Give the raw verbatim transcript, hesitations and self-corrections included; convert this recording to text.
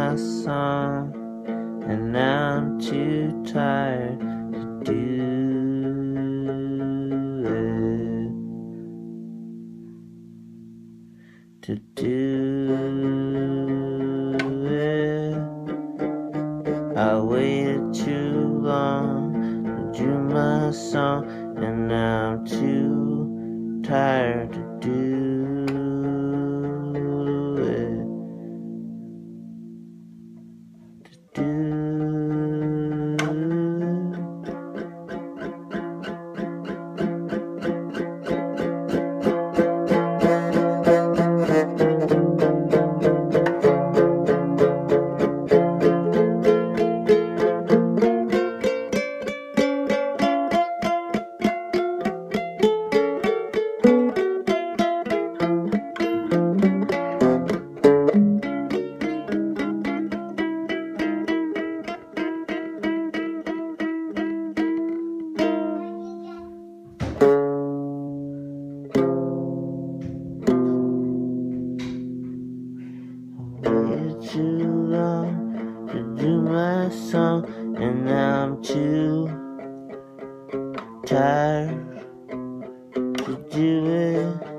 my song, and now I'm too tired to do it, to do it. I waited too long to do my song, and now I'm too tired to do it, to do it. Waited too long to do my song, and now I'm too tired to do it.